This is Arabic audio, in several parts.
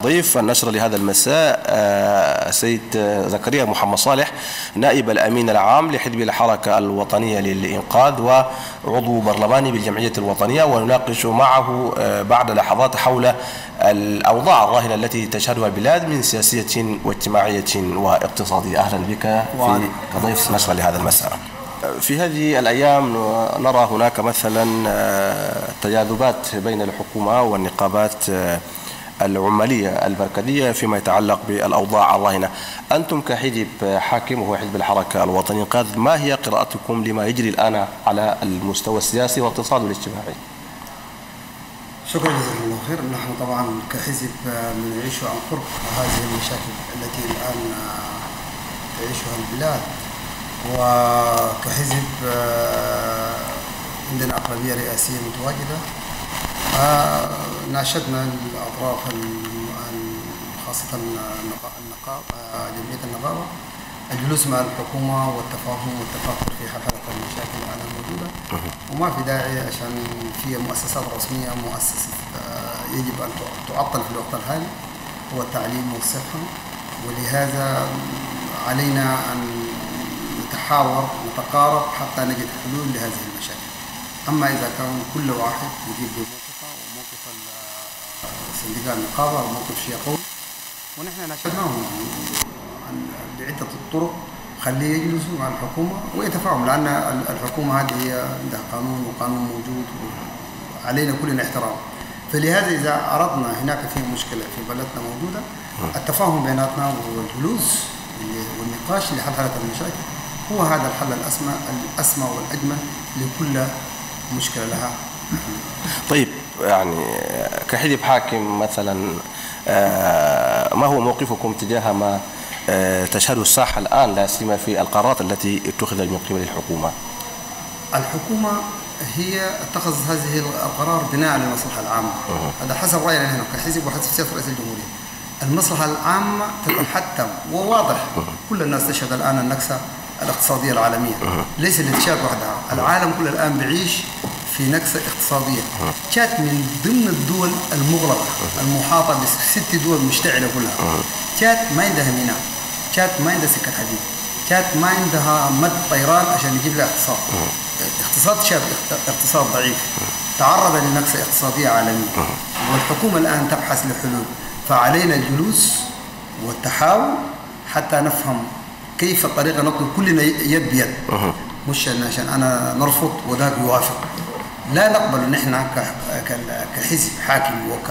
ضيف النشر لهذا المساء السيد زكريا محمد صالح، نائب الأمين العام لحزب الحركة الوطنية للإنقاذ وعضو برلماني بالجمعية الوطنية، ونناقش معه بعد لحظات حول الأوضاع الراهنة التي تشهدها البلاد من سياسية واجتماعية واقتصادية. أهلا بك في كضيف نشر لهذا المساء. في هذه الأيام نرى هناك مثلا تجاذبات بين الحكومة والنقابات العمالية المركزية فيما يتعلق بالأوضاع الراهنة. أنتم كحزب حاكم وهو حزب الحركة الوطنية للإنقاذ، ما هي قراءتكم لما يجري الآن على المستوى السياسي والاقتصادي والاجتماعي؟ شكرا جزيلا الله خير. نحن طبعا كحزب نعيش عن قرب هذه المشاكل التي الآن تعيشها البلاد، وكحزب عندنا أقلبية رئاسية متواجدة. ناشدنا الأطراف خاصة جمعية النقابة الجلوس مع الحكومة والتفاهم والتفاكر في حل المشاكل الآن الموجودة، وما في داعي عشان في مؤسسات رسمية مؤسسة يجب أن تعطل في الوقت الحالي هو التعليم والصحة، ولهذا علينا أن نتحاور ونتقارب حتى نجد حلول لهذه المشاكل. أما إذا كان كل واحد يجيب بموقفه وموقف سندقاء النقابة وموقف شيء قوي، ونحن ناشدناهم بعدة الطرق خليه يجلسوا مع الحكومة ويتفاهموا، لأن الحكومة هذه هي عندها قانون وقانون موجود وعلينا كلنا احترام. فلهذا إذا أردنا هناك في مشكلة في بلدنا موجودة، التفاهم بيناتنا والجلوس والنقاش لحل هذه المشاكل هو هذا الحل الأسمى والأجمل لكل مشكلة لها. طيب، يعني كحزب حاكم مثلا ما هو موقفكم تجاه ما تشهد الساحة الآن، لا سيما في القرارات التي اتخذت من قبل الحكومة؟ الحكومة هي اتخذت هذه القرار بناء على المصلحة العامة. هذا حسب رأينا نحن كحزب وحسب سياسة رئيس الجمهورية. المصلحة العامة تتحتم، وواضح كل الناس تشهد الآن النكسة الاقتصادية العالمية، ليس الاتشاد وحدها، العالم كله الآن بيعيش في نكسة اقتصادية. تشاد من ضمن الدول المغلقة المحاطة ب6 دول مشتعلة كلها. تشاد ما عندها ميناء، تشاد ما عندها سكة حديد، تشاد ما عندها مد طيران عشان يجيب لها اقتصاد. اقتصاد تشاد اقتصاد ضعيف تعرض لنكسة اقتصادية عالمية، والحكومة الآن تبحث لحلول. فعلينا الجلوس والتحاور حتى نفهم كيف الطريقة نطلب كلنا يد بيد، مش عشان أنا نرفض وذاك يوافق. لا نقبل نحن كحزب حاكم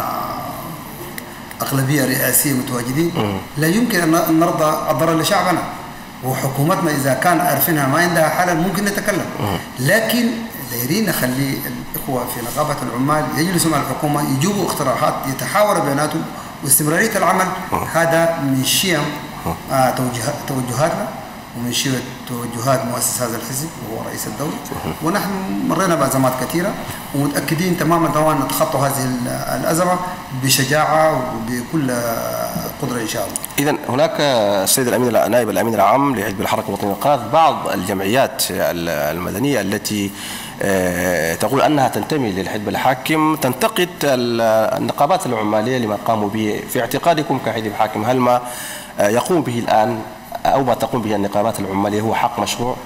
وكأغلبية رئاسية متواجدين لا يمكن أن نرضى الضرر لشعبنا، وحكومتنا إذا كان عارفينها ما عندها حل ممكن نتكلم، لكن دايرين نخلي الإخوة في نقابة العمال يجلسوا مع الحكومة يجيبوا اقتراحات يتحاوروا بيناتهم، واستمرارية العمل هذا من شيم توجهاتنا ومن شيء توجهات مؤسس هذا الحزب وهو رئيس الدولة. ونحن مرينا بأزمات كثيرة ومتأكدين تماما نتخطى هذه الأزمة بشجاعة وبكل قدرة إن شاء الله. إذن هناك السيد الأمين نائب الأمين العام لحزب الحركة الوطنية للإنقاذ، بعض الجمعيات المدنية التي تقول أنها تنتمي للحزب الحاكم تنتقد النقابات العمالية لما قاموا به. في اعتقادكم كحزب حاكم، هل ما يقوم به الآن أو ما تقوم به النقابات العمالية هو حق مشروع؟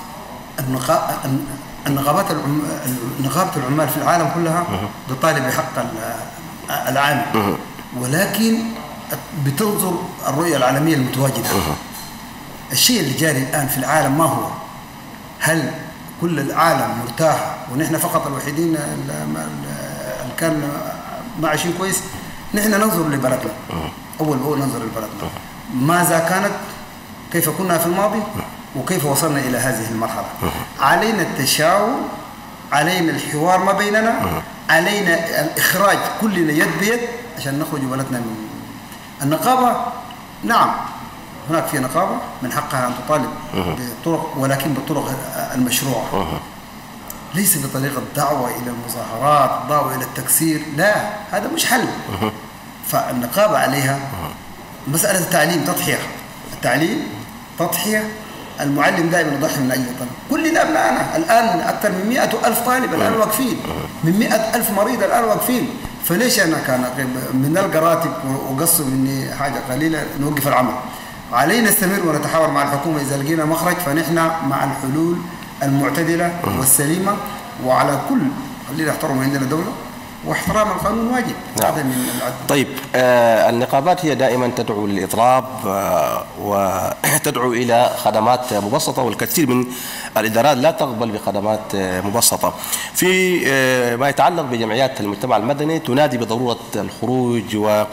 نقابة العمال في العالم كلها تطالب بحق العام، ولكن بتنظر الرؤية العالمية المتواجدة. الشيء اللي جاري الآن في العالم ما هو؟ هل كل العالم مرتاح ونحن فقط الوحيدين اللي كان ما عايشين كويس؟ نحن ننظر لبلدنا أول بأول، ننظر لبلدنا ماذا كانت، كيف كنا في الماضي، وكيف وصلنا إلى هذه المرحلة. علينا التشاور، علينا الحوار ما بيننا، علينا الإخراج كلنا يد بيد عشان نخرج بلدنا من النقابة. نعم هناك في نقابة من حقها أن تطالب بطرق، ولكن بالطرق المشروعة، ليس بطريقة دعوة إلى المظاهرات، دعوة إلى التكسير، لا هذا مش حل. فالنقابة عليها مسألة التعليم تضحية، التعليم تضحية. المعلم دائما يضحي من أجل الطلب. كلنا أبنائنا الآن أكثر من 100,000 طالب الآن واقفين، من 100,000 مريض الآن واقفين. فليش انا كان من القراتب وقصوا مني حاجه قليله نوقف العمل؟ علينا نستمر ونتحاور مع الحكومه اذا لقينا مخرج، فنحن مع الحلول المعتدله والسليمه، وعلى كل خلينا نحترم عندنا دوله واحترام القانون واجب. نعم. هذا من العدل. طيب النقابات هي دائما تدعو للإضراب وتدعو إلى خدمات مبسطة، والكثير من الإدارات لا تقبل بخدمات مبسطة. في ما يتعلق بجمعيات المجتمع المدني تنادي بضرورة الخروج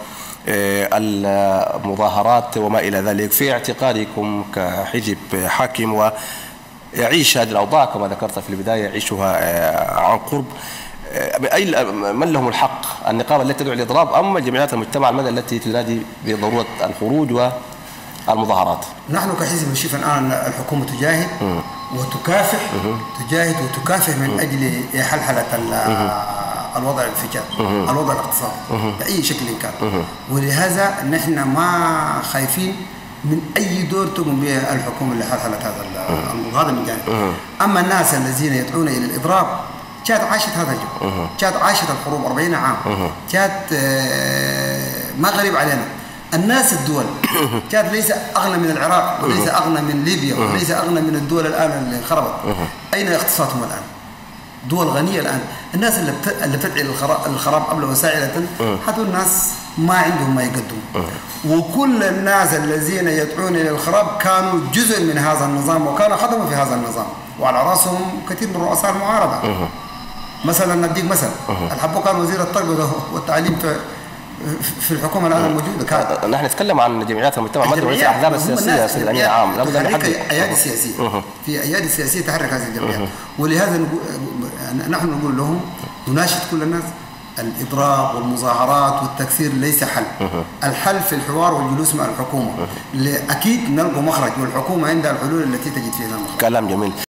والمظاهرات وما إلى ذلك. في اعتقادكم كحزب حاكم ويعيش هذه الأوضاع كما ذكرت في البداية يعيشها عن قرب، من لهم الحق؟ النقابة التي تدعو للإضراب أم جمعيات المجتمع المدني التي تنادي بضرورة الخروج والمظاهرات؟ نحن كحزب نشوف الآن الحكومة تجاهد وتكافح، تجاهد وتكافح من أجل حلحلة الوضع الانفجار، الوضع الاقتصادي بأي شكل كان. ولهذا نحن ما خايفين من أي دور تقوم به الحكومة لحلحلة هذا من جانب. أما الناس الذين يدعون إلى الإضراب، تشاد عاشت هذا الجو، تشاد عاشت الحروب 40 عام، تشاد ما غريب علينا. الناس الدول تشاد ليس أغنى من العراق وليس أغنى من ليبيا وليس أغنى من الدول الآن اللي انخربت. أين اقتصادهم الآن؟ دول غنية الآن. الناس اللي بتدعي للخراب قبل وسائلة هذول الناس ما عندهم ما يقدموا. وكل الناس الذين يدعون إلى الخراب كانوا جزء من هذا النظام وكانوا خدموا في هذا النظام، وعلى رأسهم كثير من رؤساء المعارضة. مثلا نديك مثلا الحبو كان وزير التربية والتعليم في الحكومة الآن الموجودة. كان نحن نتكلم عن جمعيات المجتمع المدني وليس الأحزاب السياسية سيد الأمين العام. لابد أن نحدد أيادي سياسية، في أيادي سياسية تحرك هذه الجمعيات. ولهذا نحن نقول لهم، نناشد كل الناس، الإضراب والمظاهرات والتكسير ليس حل. الحل في الحوار والجلوس مع الحكومة. أكيد نلقى مخرج، والحكومة عندها الحلول التي تجد فيها المخرج. كلام جميل.